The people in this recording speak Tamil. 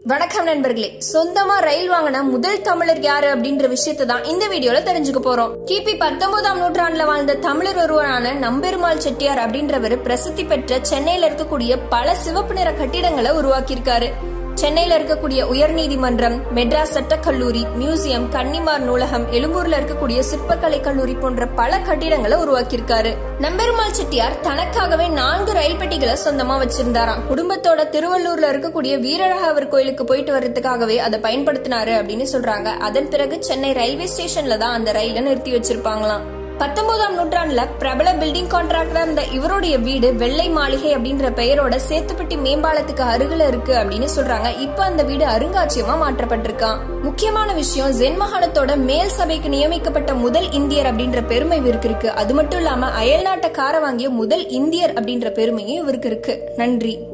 வணக்கம் நண்பர்களே, சொந்தமா ரயில் வாங்கின முதல் தமிழர் யாரு அப்படின்ற விஷயத்தை தான் இந்த வீடியோல தெரிஞ்சுக்க போறோம். கிபி 19ஆம் நூற்றாண்டுல வாழ்ந்த தமிழர் ஒருவரான நம்பெருமாள் செட்டியார் அப்படின்றவர் பிரசித்தி பெற்ற சென்னையில இருக்கக்கூடிய பல சிவப்பு நிற கட்டிடங்களை உருவாக்கியிருக்காரு. சென்னையில இருக்கக்கூடிய உயர்நீதிமன்றம், மெட்ராஸ் சட்டக்கல்லூரி, மியூசியம், கன்னிமார் நூலகம், எழும்பூர்ல இருக்கக்கூடிய சிற்பக்கலை கல்லூரி போன்ற பல கட்டிடங்களை உருவாக்கியிருக்காரு. நம்பெருமாள் செட்டியார் தனக்காகவே 4 ரயில் பெட்டிகளை சொந்தமா வச்சிருந்தாராம். குடும்பத்தோட திருவள்ளூர்ல இருக்கக்கூடிய வீரராகவர் கோயிலுக்கு போயிட்டு வர்றதுக்காகவே அதை பயன்படுத்தினாரு அப்படின்னு சொல்றாங்க. அதன் பிறகு சென்னை ரயில்வே ஸ்டேஷன்ல தான் அந்த ரயிலை நிறுத்தி வச்சிருப்பாங்களாம். 19ஆம் நூற்றாண்டுல பிரபல பில்டிங் கான்ட்ராக்டரா இருந்த இவருடைய வீடு வெள்ளை மாளிகை அப்படின்ற பெயரோட சேத்துப்பட்டி மேம்பாலத்துக்கு அருகில இருக்கு அப்படின்னு சொல்றாங்க. இப்ப அந்த வீடு அருங்காட்சியகமா மாற்றப்பட்டிருக்கான். முக்கியமான விஷயம், ஜென் மாகாணத்தோட மேல் சபைக்கு நியமிக்கப்பட்ட முதல் இந்தியர் அப்படின்ற பெருமை இவருக்கு இருக்கு. அது மட்டும் இல்லாம அயல்நாட்டை கார வாங்கிய முதல் இந்தியர் அப்படின்ற பெருமையும் இவருக்கு இருக்கு. நன்றி.